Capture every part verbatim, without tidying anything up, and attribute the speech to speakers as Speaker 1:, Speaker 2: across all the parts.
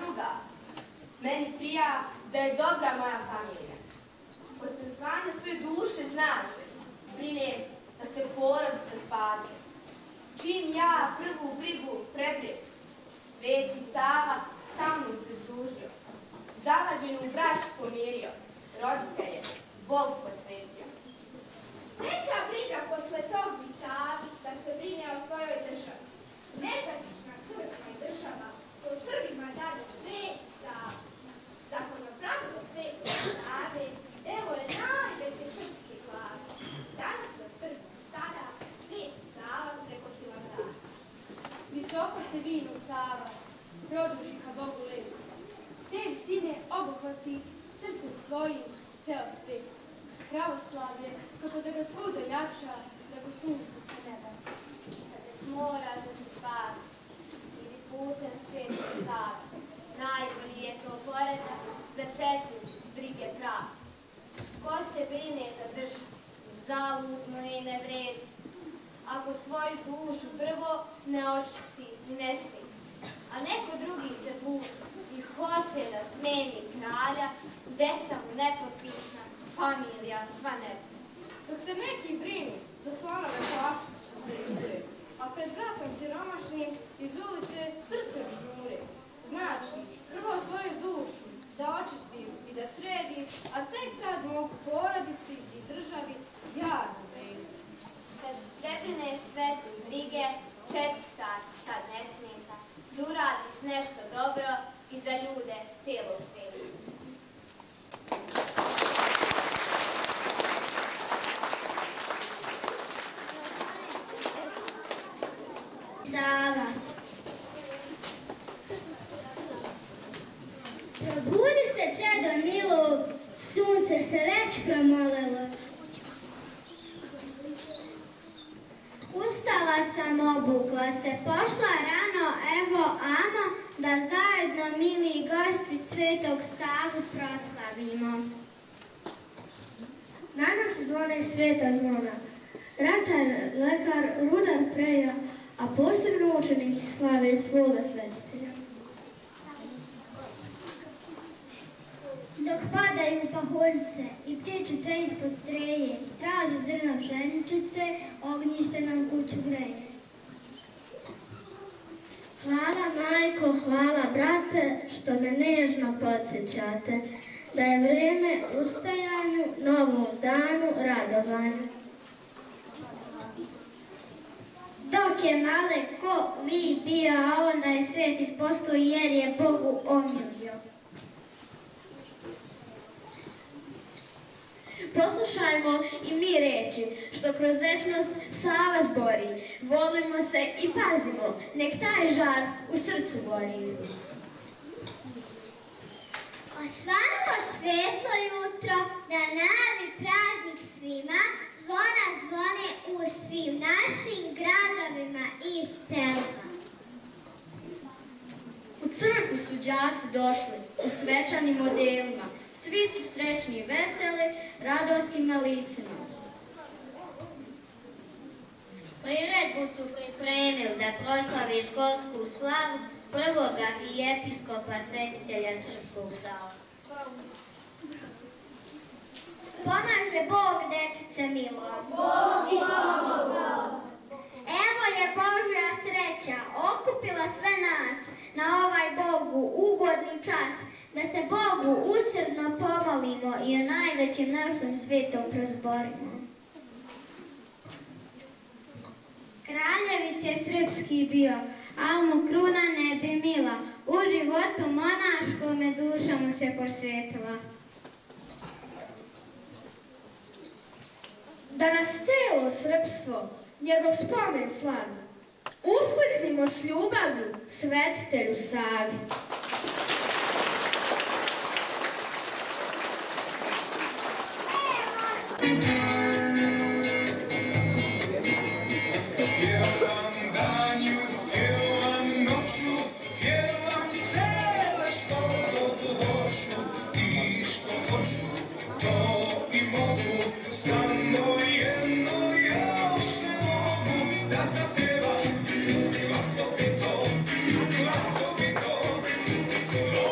Speaker 1: druga. Meni prija da je dobra moja familija. Posle zvanja sve duše zna se, brine da se porodica spase. Čim ja prvu brigu prebrijem, Sveti Sava sa mnom se združio. Zavađenu braću pomirio, roditelje Bog posvetio.
Speaker 2: Neća briga posle tog bi Savi da se brine o svojoj državi. Nezavisna crkva i država, to Srbima dade Sveti Sava. Zakonopravilo Svetog Save delo je najveće srpske glase. Danas se Srbima stada Sveti Sava preko Hilandara.
Speaker 3: Visoko se vinu Sava, produži ka Bogu letu. S te visine obuhvati srcem svojim ceo svet. Pravoslavlje, kako da ga svuda jača, preko sunca sa neba.
Speaker 4: Kad već mora da se spasi, idi putem Svetog Save. Najbolji je to poredak za četiri brige prava. Ko se brine za državu, zaludno je ne vredi. Ako svoju dušu prvo ne očisti i ne slini, a neko drugi se budi i hoće da smeni kralja, deca mu neposlušna, familija sva neba.
Speaker 3: Dok se neki brinu za slonove plakice se izbore, a pred bratom siromašnim iz ulice srcem žmure. Znači, prvo svoju dušu da očistim i da sredim, a tek tad mogu porodici i državi javno vrediti.
Speaker 4: Kad prebrineš sve te brige, četvrta tad ne smeta, da uradiš nešto dobro i za ljude cijelog svijeta.
Speaker 5: Sava. Probudi se, čedo milo, sunce se već promolilo. Ustala sam, obukla se, pošla rano, evo amo, da zajedno, mili gosti, Svetog Savu proslavimo.
Speaker 6: Na nas zvone sveta zvona, ratar, lekar, rudar preja, a posebno učenici slave svoga svetitelja.
Speaker 5: Dok padaju paholjce i ptičice ispod streje, traže zrno pšeničice, ognjište nam kuću greje.
Speaker 6: Hvala majko, hvala brate, što me nežno podsjećate, da je vrijeme ustajanju, novom danu, radovanju. Dok je male ko vi bio, a onda je sveti postoji jer je Bogu omilio. Poslušajmo i mi reči, što kroz večnost Sava zbori. Volimo se i pazimo, nek taj žar u srcu gori.
Speaker 5: Osvanulo svetlo jutro, da najavi praznik svima, zvona zvone u svim našim gradovima i selima.
Speaker 6: U crkvu su đaci došli, u svečanim odelima, svi su srećni i veseli, radostim na licima.
Speaker 7: Priredbu su pripremili da proslavi školsku slavu prvog arhijepiskopa svetitelja Srpskog Sava.
Speaker 5: Pomaže Bog, dečice milo.
Speaker 2: Bog ti pomogao.
Speaker 5: Evo je Božja sreća okupila sve nas na ovaj Bogu ugodni čas, da se Bogu usrdno pomolimo i o najvećem našem svetom prozborimo. Kraljević je srpski bio, al mu kruna ne bi mila, u životu monaškome duša mu se posvetila.
Speaker 6: Da nas celo srpstvo, njegov spomen slavi, uskliknimo s ljubavi svetitelju Savi.
Speaker 8: Glasovito, glasovito,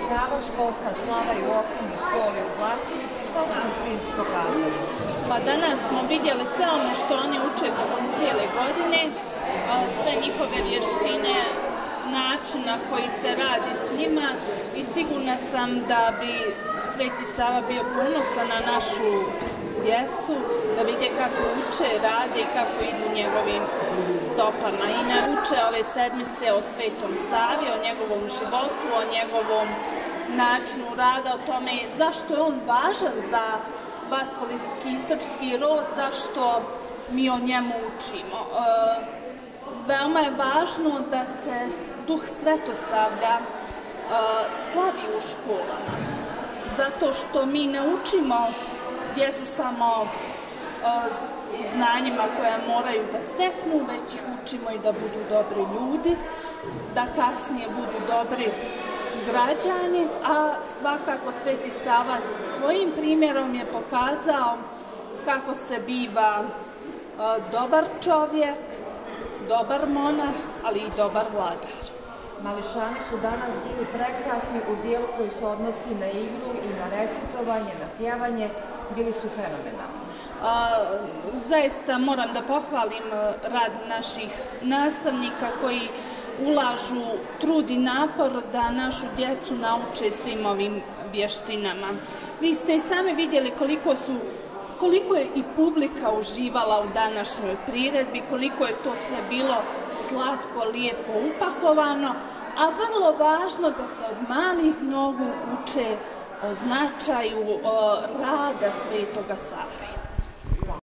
Speaker 8: Sava, školska slava i u osnovnoj školi u Glasinici. Što su nam studenti pokazali?
Speaker 9: Pa danas smo vidjeli sve ono što oni uče tokom cijele godine, sve njihove vještine, način na koji se radi s njima i sigurna sam da bi Sveti Sava bio ponosan na našu djecu, da vidje kako uče, rade i kako idu njegovim stopama. I naruče ove sedmice o Svetom Savi, o njegovom životu, o njegovom načinu rada, o tome zašto je on važan za vaskolinski i srpski rod, zašto mi o njemu učimo. E, veoma je važno da se duh Svetosavlja e, slavi u školama, zato što mi ne učimo djecu samo e, znanjima koja moraju da steknu, već ih učimo i da budu dobri ljudi, da kasnije budu dobri građani, a svakako Sveti Sava svojim primjerom je pokazao kako se biva e, dobar čovjek, dobar monah, ali i dobar vladar.
Speaker 8: Mališani su danas bili prekrasni u dijelu koji se odnosi na igru i na recitovanje, na pjevanje, bili su fenomenalni.
Speaker 9: A, zaista moram da pohvalim rad naših nastavnika koji ulažu trud i napor da našu djecu nauče svim ovim vještinama. Vi ste i sami vidjeli koliko su koliko je i publika uživala u današnjoj priredbi, koliko je to sve bilo slatko, lijepo upakovano, a vrlo važno da se od malih nogu uče o značaju o rada Svetoga Save.